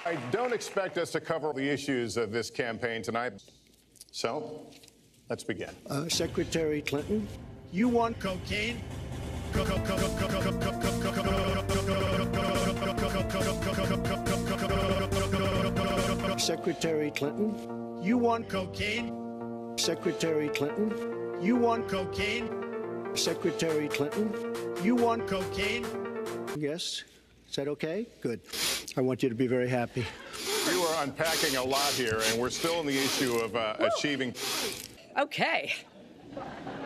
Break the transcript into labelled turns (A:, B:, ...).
A: I don't expect us to cover the issues of this campaign tonight. So, let's begin.
B: Secretary Clinton, you want cocaine? Secretary Clinton, you want cocaine? Secretary Clinton, you want cocaine? Secretary Clinton, you want cocaine? Yes? Is that okay? Good. I want you to be very happy.
A: You are unpacking a lot here, and we're still in the issue of achieving.
C: Okay.